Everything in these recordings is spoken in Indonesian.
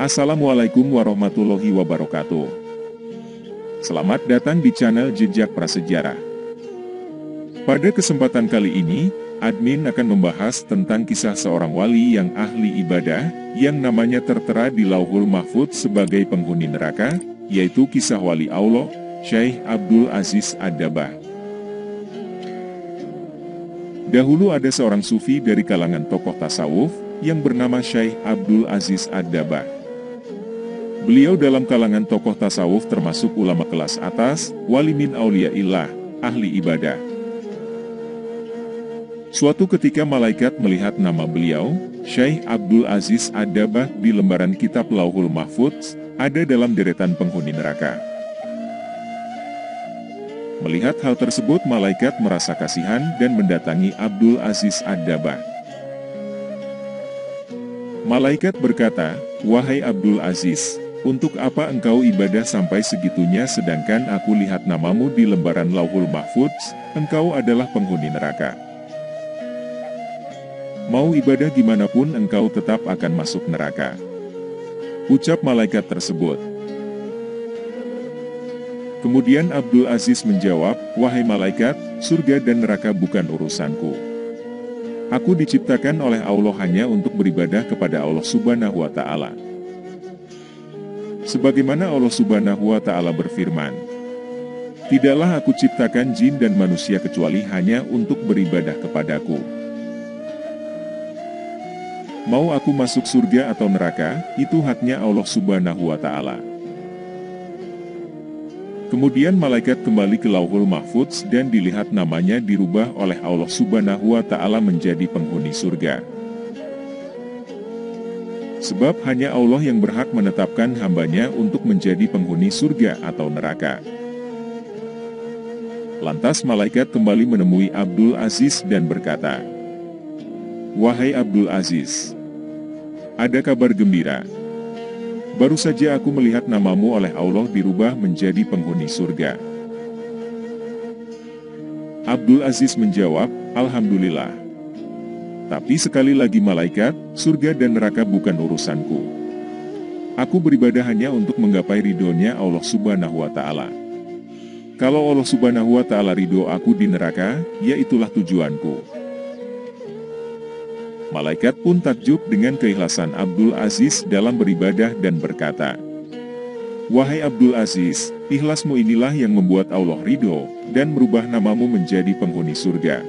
Assalamualaikum warahmatullahi wabarakatuh. Selamat datang di channel Jejak Prasejarah. Pada kesempatan kali ini, admin akan membahas tentang kisah seorang wali yang ahli ibadah, yang namanya tertera di Lauhul Mahfudz sebagai penghuni neraka, yaitu kisah wali Allah, Syekh Abdul Aziz Ad-Dabbah. Dahulu ada seorang sufi dari kalangan tokoh tasawuf, yang bernama Syekh Abdul Aziz Ad-Dabbah. Beliau dalam kalangan tokoh tasawuf termasuk ulama kelas atas, wali min auliyaillah, ahli ibadah. Suatu ketika malaikat melihat nama beliau, Syekh Abdul Aziz Ad-Dabbah di lembaran kitab Lauhul Mahfudz, ada dalam deretan penghuni neraka. Melihat hal tersebut, malaikat merasa kasihan dan mendatangi Abdul Aziz Ad-Dabbah. Malaikat berkata, "Wahai Abdul Aziz, untuk apa engkau ibadah sampai segitunya sedangkan aku lihat namamu di lembaran Lauhul Mahfudz, engkau adalah penghuni neraka. Mau ibadah gimana pun engkau tetap akan masuk neraka." Ucap malaikat tersebut. Kemudian Abdul Aziz menjawab, "Wahai malaikat, surga dan neraka bukan urusanku. Aku diciptakan oleh Allah hanya untuk beribadah kepada Allah Subhanahu wa Ta'ala. Sebagaimana Allah Subhanahu wa Ta'ala berfirman, tidaklah aku ciptakan jin dan manusia kecuali hanya untuk beribadah kepadaku. Mau aku masuk surga atau neraka, itu haknya Allah Subhanahu wa Ta'ala." Kemudian malaikat kembali ke Lauhul Mahfudz dan dilihat namanya dirubah oleh Allah Subhanahu wa Ta'ala menjadi penghuni surga. Sebab hanya Allah yang berhak menetapkan hambanya untuk menjadi penghuni surga atau neraka. Lantas malaikat kembali menemui Abdul Aziz dan berkata, "Wahai Abdul Aziz, ada kabar gembira. Baru saja aku melihat namamu oleh Allah dirubah menjadi penghuni surga." Abdul Aziz menjawab, "Alhamdulillah. Tapi sekali lagi malaikat, surga dan neraka bukan urusanku. Aku beribadah hanya untuk menggapai ridhonya Allah Subhanahu wa Ta'ala. Kalau Allah Subhanahu wa Ta'ala ridho aku di neraka, ya itulah tujuanku." Malaikat pun takjub dengan keikhlasan Abdul Aziz dalam beribadah dan berkata, "Wahai Abdul Aziz, ikhlasmu inilah yang membuat Allah ridho dan merubah namamu menjadi penghuni surga."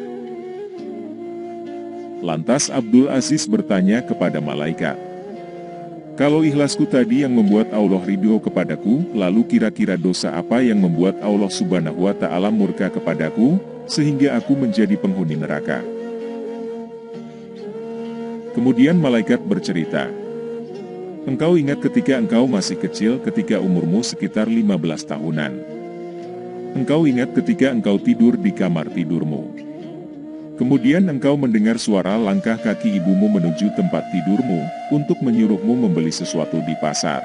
Lantas Abdul Aziz bertanya kepada malaikat, "Kalau ikhlasku tadi yang membuat Allah ridho kepadaku, lalu kira-kira dosa apa yang membuat Allah Subhanahu wa Ta'ala murka kepadaku, sehingga aku menjadi penghuni neraka?" Kemudian malaikat bercerita, "Engkau ingat ketika engkau masih kecil ketika umurmu sekitar 15 tahunan. Engkau ingat ketika engkau tidur di kamar tidurmu. Kemudian engkau mendengar suara langkah kaki ibumu menuju tempat tidurmu untuk menyuruhmu membeli sesuatu di pasar.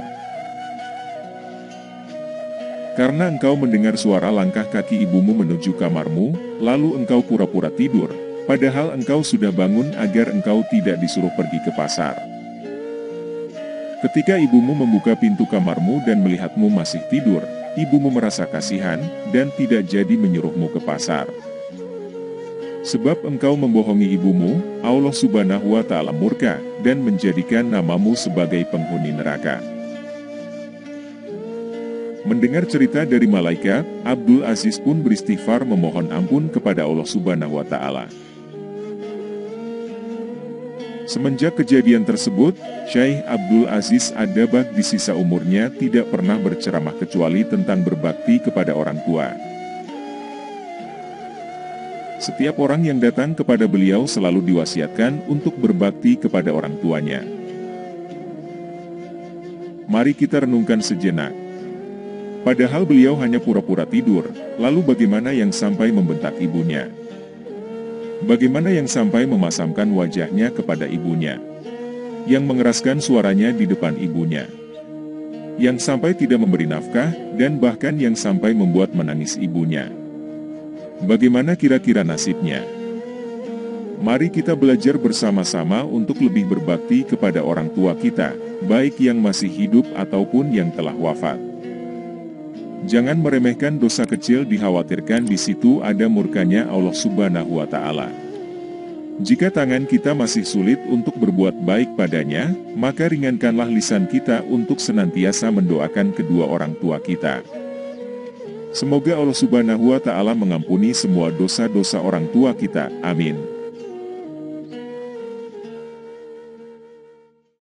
Karena engkau mendengar suara langkah kaki ibumu menuju kamarmu, lalu engkau pura-pura tidur, padahal engkau sudah bangun agar engkau tidak disuruh pergi ke pasar. Ketika ibumu membuka pintu kamarmu dan melihatmu masih tidur, ibumu merasa kasihan dan tidak jadi menyuruhmu ke pasar. Sebab engkau membohongi ibumu, Allah Subhanahu wa Ta'ala murka dan menjadikan namamu sebagai penghuni neraka." Mendengar cerita dari malaikat, Abdul Aziz pun beristighfar memohon ampun kepada Allah Subhanahu wa Ta'ala. Semenjak kejadian tersebut, Syekh Abdul Aziz Ad-Dabbah di sisa umurnya tidak pernah berceramah kecuali tentang berbakti kepada orang tua. Setiap orang yang datang kepada beliau selalu diwasiatkan untuk berbakti kepada orang tuanya. Mari kita renungkan sejenak. Padahal beliau hanya pura-pura tidur, lalu bagaimana yang sampai membentak ibunya? Bagaimana yang sampai memasamkan wajahnya kepada ibunya? Yang mengeraskan suaranya di depan ibunya? Yang sampai tidak memberi nafkah, dan bahkan yang sampai membuat menangis ibunya? Bagaimana kira-kira nasibnya? Mari kita belajar bersama-sama untuk lebih berbakti kepada orang tua kita, baik yang masih hidup ataupun yang telah wafat. Jangan meremehkan dosa kecil, dikhawatirkan di situ ada murkanya Allah Subhanahu wa Ta'ala. Jika tangan kita masih sulit untuk berbuat baik padanya, maka ringankanlah lisan kita untuk senantiasa mendoakan kedua orang tua kita. Semoga Allah Subhanahu wa Ta'ala mengampuni semua dosa-dosa orang tua kita. Amin.